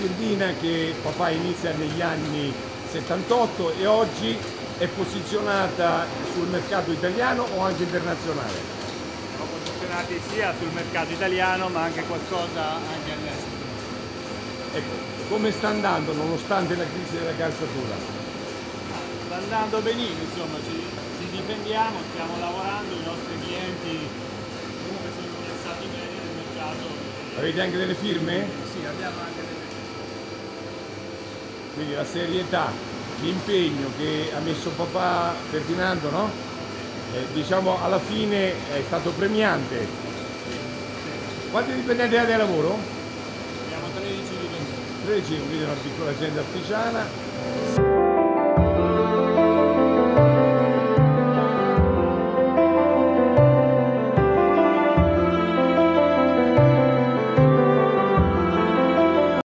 un'aziendina che papà inizia negli anni 78 e oggi è posizionata sul mercato italiano o anche internazionale? Siamo posizionati sia sul mercato italiano ma anche qualcosa anche all'estero. Ecco, come sta andando nonostante la crisi della calzatura? Sta andando benino, insomma, ci difendiamo, stiamo lavorando, i nostri clienti comunque sono interessati bene nel mercato. Avete anche delle firme? Sì, abbiamo anche delle... Quindi la serietà, l'impegno che ha messo papà Ferdinando, no? Diciamo alla fine è stato premiante. Quanti dipendenti avete a lavoro? Abbiamo 13 dipendenti. 13, quindi una piccola azienda artigiana.